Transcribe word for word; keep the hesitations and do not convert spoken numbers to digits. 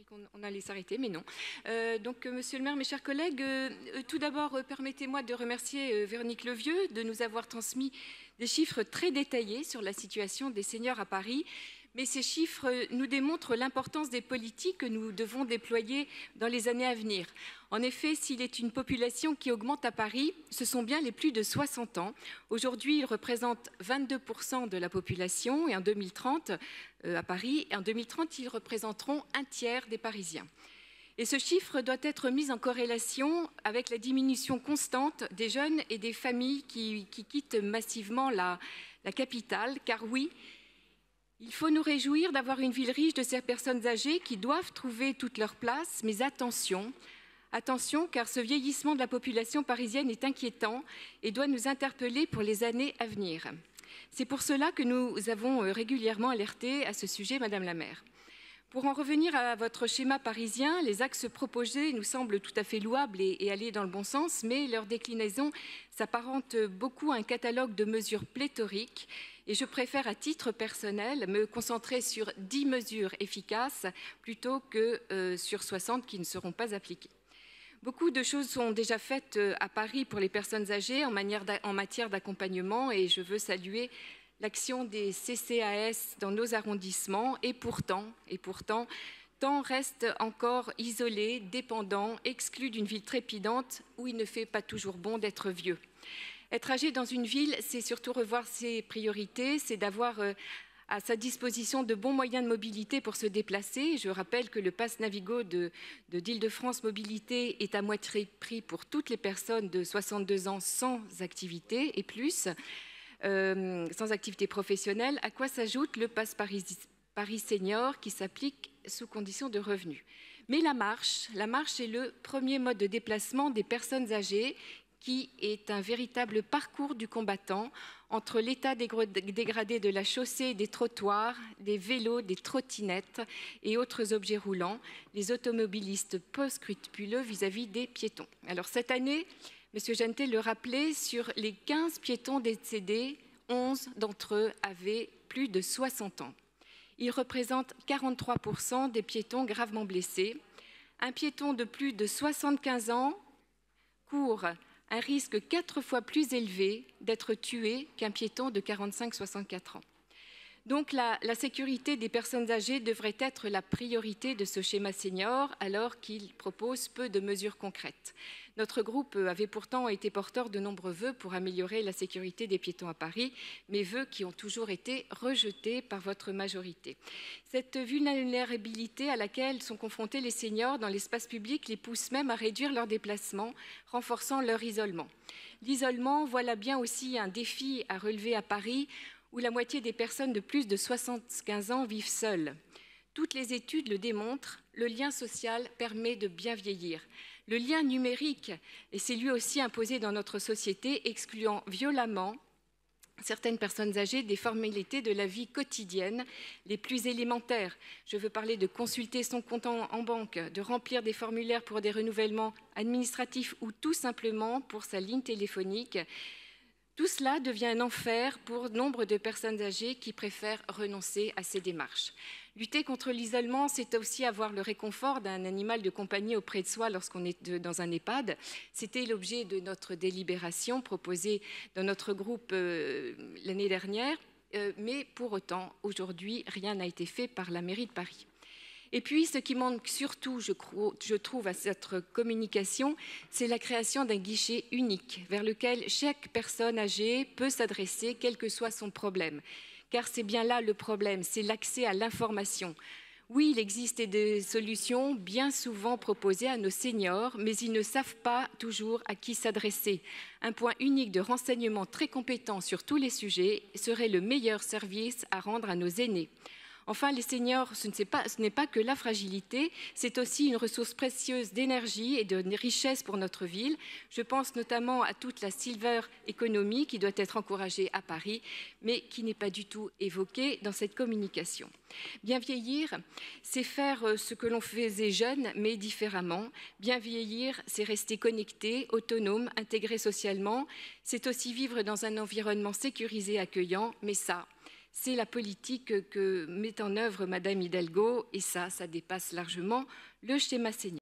croyais qu'on allait s'arrêter, mais non. Euh, donc, euh, Monsieur le maire, mes chers collègues, euh, euh, tout d'abord, euh, permettez-moi de remercier euh, Véronique Levieux de nous avoir transmis des chiffres très détaillés sur la situation des seniors à Paris. Mais ces chiffres euh, nous démontrent l'importance des politiques que nous devons déployer dans les années à venir. En effet, s'il est une population qui augmente à Paris, ce sont bien les plus de soixante ans. Aujourd'hui, ils représentent vingt-deux pour cent de la population et en deux mille trente, euh, à Paris, et en deux mille trente, ils représenteront un tiers des Parisiens. Et ce chiffre doit être mis en corrélation avec la diminution constante des jeunes et des familles qui, qui quittent massivement la, la capitale, car oui, il faut nous réjouir d'avoir une ville riche de ces personnes âgées qui doivent trouver toute leur place, mais attention, attention, car ce vieillissement de la population parisienne est inquiétant et doit nous interpeller pour les années à venir. C'est pour cela que nous avons régulièrement alerté à ce sujet, Madame la maire. Pour en revenir à votre schéma parisien, les axes proposés nous semblent tout à fait louables et, et aller dans le bon sens, mais leur déclinaison s'apparente beaucoup à un catalogue de mesures pléthoriques. Et je préfère, à titre personnel, me concentrer sur dix mesures efficaces plutôt que euh, sur soixante qui ne seront pas appliquées. Beaucoup de choses sont déjà faites à Paris pour les personnes âgées en, en matière d'accompagnement et je veux saluer l'action des C C A S dans nos arrondissements. Et pourtant, et pourtant, tant reste encore isolé, dépendant, exclu d'une ville trépidante où il ne fait pas toujours bon d'être vieux. Être âgé dans une ville, c'est surtout revoir ses priorités, c'est d'avoir euh, à sa disposition de bons moyens de mobilité pour se déplacer. Je rappelle que le pass Navigo de, de d'Île-de-France Mobilité est à moitié prix pour toutes les personnes de soixante-deux ans sans activité et plus, euh, sans activité professionnelle, à quoi s'ajoute le pass Paris, Paris Senior qui s'applique sous condition de revenus. Mais la marche, la marche est le premier mode de déplacement des personnes âgées qui est un véritable parcours du combattant entre l'état dégradé de la chaussée, des trottoirs, des vélos, des trottinettes et autres objets roulants, les automobilistes peu-scrupuleux vis-à-vis des piétons. Alors cette année, M. Gentet le rappelait, sur les quinze piétons décédés, onze d'entre eux avaient plus de soixante ans. Ils représentent quarante-trois pour cent des piétons gravement blessés. Un piéton de plus de soixante-quinze ans court un risque quatre fois plus élevé d'être tué qu'un piéton de quarante-cinq à soixante-quatre ans. Donc la, la sécurité des personnes âgées devrait être la priorité de ce schéma senior alors qu'il propose peu de mesures concrètes. Notre groupe avait pourtant été porteur de nombreux vœux pour améliorer la sécurité des piétons à Paris, mais vœux qui ont toujours été rejetés par votre majorité. Cette vulnérabilité à laquelle sont confrontés les seniors dans l'espace public les pousse même à réduire leurs déplacements, renforçant leur isolement. L'isolement, voilà bien aussi un défi à relever à Paris, où la moitié des personnes de plus de soixante-quinze ans vivent seules. Toutes les études le démontrent, le lien social permet de bien vieillir. Le lien numérique, et c'est lui aussi imposé dans notre société, excluant violemment certaines personnes âgées des formalités de la vie quotidienne les plus élémentaires. Je veux parler de consulter son compte en, en banque, de remplir des formulaires pour des renouvellements administratifs ou tout simplement pour sa ligne téléphonique. Tout cela devient un enfer pour nombre de personnes âgées qui préfèrent renoncer à ces démarches. Lutter contre l'isolement, c'est aussi avoir le réconfort d'un animal de compagnie auprès de soi lorsqu'on est de, dans un EHPAD. C'était l'objet de notre délibération proposée dans notre groupe euh, l'année dernière, euh, mais pour autant, aujourd'hui, rien n'a été fait par la mairie de Paris. Et puis, ce qui manque surtout, je, crois, je trouve, à cette communication, c'est la création d'un guichet unique vers lequel chaque personne âgée peut s'adresser, quel que soit son problème. Car c'est bien là le problème, c'est l'accès à l'information. Oui, il existe des solutions bien souvent proposées à nos seniors, mais ils ne savent pas toujours à qui s'adresser. Un point unique de renseignement très compétent sur tous les sujets serait le meilleur service à rendre à nos aînés. Enfin, les seniors, ce n'est pas, ce n'est pas que la fragilité, c'est aussi une ressource précieuse d'énergie et de richesse pour notre ville. Je pense notamment à toute la silver economy qui doit être encouragée à Paris, mais qui n'est pas du tout évoquée dans cette communication. Bien vieillir, c'est faire ce que l'on faisait jeune, mais différemment. Bien vieillir, c'est rester connecté, autonome, intégré socialement. C'est aussi vivre dans un environnement sécurisé, accueillant, mais ça, c'est la politique que met en œuvre Madame Hidalgo, et ça, ça dépasse largement le schéma senior.